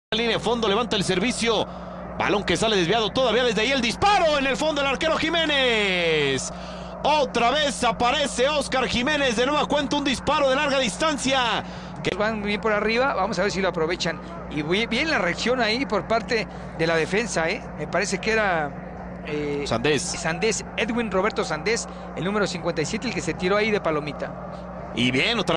Línea de fondo, levanta el servicio. Balón que sale desviado todavía desde ahí. El disparo en el fondo del arquero Jiménez. Otra vez aparece Óscar Jiménez. De nueva cuenta un disparo de larga distancia. Que van bien por arriba, vamos a ver si lo aprovechan. Y bien la reacción ahí por parte de la defensa, me parece que era Sandés. Edwin Roberto Sandés, el número 57, el que se tiró ahí de palomita. Y bien, otra